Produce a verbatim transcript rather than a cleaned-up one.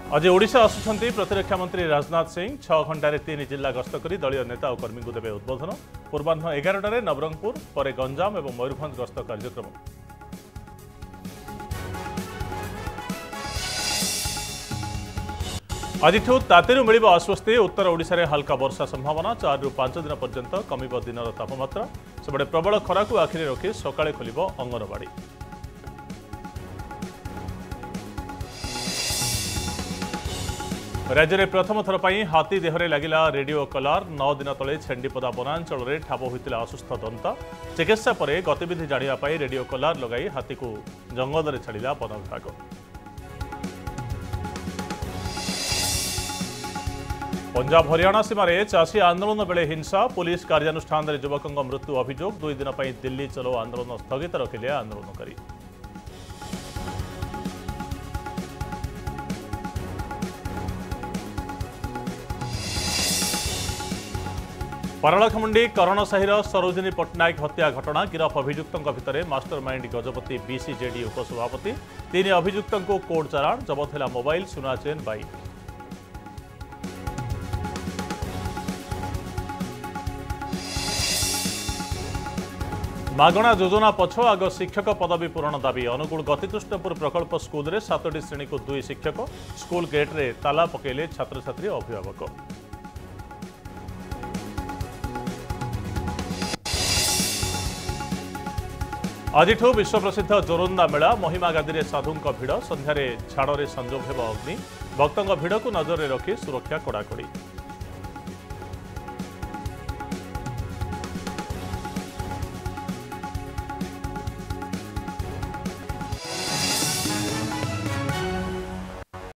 आज ओडिशा आसुछंती प्रतिरक्षा मंत्री राजनाथ सिंह छह घंटे तीन जिला गस्त कर दलीय नेता और कर्मी को देवे उद्बोधन। पूर्वाह्न एगारटे नवरंगपुर पर गंजाम और मयूरभंज गस्त कार्यक्रम। आज तातेरू मिल आश्वस्ति। उत्तर ओडिशा रे हल्का वर्षा संभावना। चार रु पांच दिन पर्यंत कमिब दिन तापमात्रा। सेपटे प्रबल खरा को आखिरी रखी सकाळे खोलिब अंगनवाड़ी। राज्य में प्रथम थर पर हाथी देहरे लगिला रेडियो कलार। नौ दिन तले छेंडीपदा वनांचल में ठाब होता असुस्थ दंता। चिकित्सा पर गतिविधि जानापी रेडियो कलार लगाई हाथी को जंगल में छाड़ा वन विभाग। पंजाब हरियाणा सीमार चाषी आंदोलन बेले हिंसा। पुलिस कार्यानुष्ठान में युवकों मृत्यु अभियोग। दुई दिन पर दिल्ली चलो आंदोलन स्थगित रखिले आंदोलनकारी। पारलाखमुंडी करणसाहीर सरोजिनी पट्टनायक हत्या घटना। गिरफ अभियुक्तों भितर मास्टरमाइंड गजपति बीसीजेडी उपसभापति। तीन अभियुक्तों को कोर्ट चालाण। जबत है मोबाइल, सुना चेन, बाइक। मागणा योजना पछ आग शिक्षक पदवी पूरण दाबी। अनुगुल गतिकृष्णपुर प्रकल्प स्कूल में सातटी श्रेणी को दुई शिक्षक। स्कूल गेट रे ताला पकेले छात्र छात्री अभिभावक। आज विश्व प्रसिद्ध जोरंदा मेला। महिमा गादी में साधु भिड़। संध्यारे झाड़ में संजोग हेब अग्नि। भक्तों भिड़ को नजर में रखी सुरक्षा कड़ाकड़ी।